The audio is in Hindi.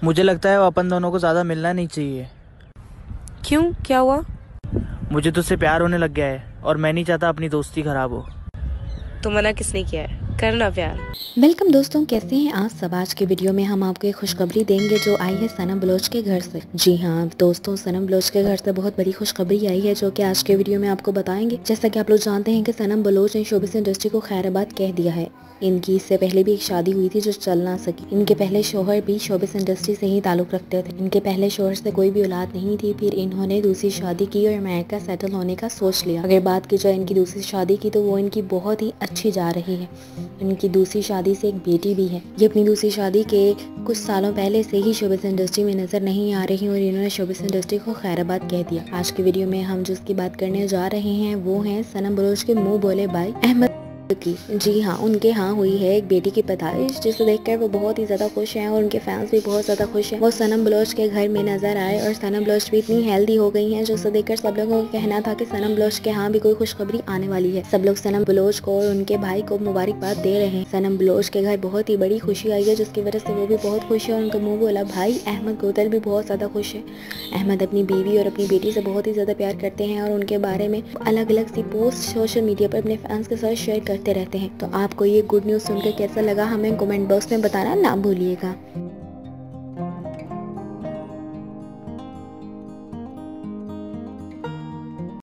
मुझे लगता है वो अपन दोनों को ज्यादा मिलना नहीं चाहिए। क्यों, क्या हुआ? मुझे तुझसे प्यार होने लग गया है और मैं नहीं चाहता अपनी दोस्ती खराब हो। तो मना किसने किया है? करना प्यार। वेलकम दोस्तों, कैसे हैं आप सब। आज के वीडियो में हम आपको एक खुशखबरी देंगे जो आई है सनम बलोच के घर से। जी हाँ दोस्तों, सनम बलोच के घर से बहुत बड़ी खुशखबरी आई है जो कि आज के वीडियो में आपको बताएंगे। जैसा कि आप लोग जानते हैं कि सनम बलोच ने शोबिस इंडस्ट्री को खैराबाद कह दिया है। इनकी इससे पहले भी एक शादी हुई थी जो चल ना सकी। इनके पहले शोहर भी शोबिस इंडस्ट्री से ही ताल्लुक रखते थे। इनके पहले शोहर से कोई भी औलाद नहीं थी। फिर इन्होंने दूसरी शादी की और अमेरिका सेटल होने का सोच लिया। अगर बात की जाए इनकी दूसरी शादी की तो वो इनकी बहुत ही अच्छी जा रही है। इनकी दूसरी शादी से एक बेटी भी है। ये अपनी दूसरी शादी के कुछ सालों पहले से ही शोबिस इंडस्ट्री में नजर नहीं आ रही और इन्होंने शोबिस इंडस्ट्री को खैराबाद कह दिया। आज की वीडियो में हम जिसकी बात करने जा रहे हैं वो हैं सनम बलोच के मुंह बोले भाई अहमद की। जी हाँ, उनके यहाँ हुई है एक बेटी की पैदाइश जिसे देखकर वो बहुत ही ज्यादा खुश हैं और उनके फैंस भी बहुत ज्यादा खुश हैं। वो सनम बलोच के घर में नजर आए और सनम बलोच भी इतनी हेल्दी हो गई हैं जिसे देखकर सब लोगों का कहना था कि सनम बलोच के यहाँ भी कोई खुशखबरी आने वाली है। सब लोग सनम बलोच को और उनके भाई को मुबारकबाद दे रहे हैं। सनम बलोच के घर बहुत ही बड़ी खुशी आई है जिसकी वजह से वो भी बहुत खुश है और उनका मुँह बोला भाई अहमद गोदल भी बहुत ज्यादा खुश है। अहमद अपनी बीवी और अपनी बेटी से बहुत ही ज्यादा प्यार करते हैं और उनके बारे में अलग अलग सी पोस्ट सोशल मीडिया पर अपने फैंस के साथ शेयर करते रहते हैं। तो आपको ये गुड न्यूज़ सुनकर कैसा लगा हमें कमेंट बॉक्स में बताना ना भूलिएगा।